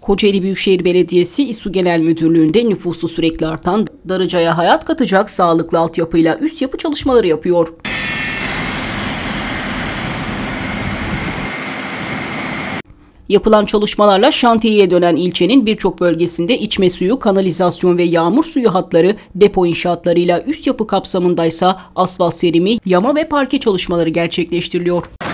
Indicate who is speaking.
Speaker 1: Kocaeli Büyükşehir Belediyesi İSU Genel Müdürlüğü'nde nüfusu sürekli artan Darıca'ya hayat katacak sağlıklı altyapıyla üst yapı çalışmaları yapıyor. Yapılan çalışmalarla şantiyeye dönen ilçenin birçok bölgesinde içme suyu, kanalizasyon ve yağmur suyu hatları, depo inşaatlarıyla üst yapı kapsamındaysa asfalt serimi, yama ve parke çalışmaları gerçekleştiriliyor.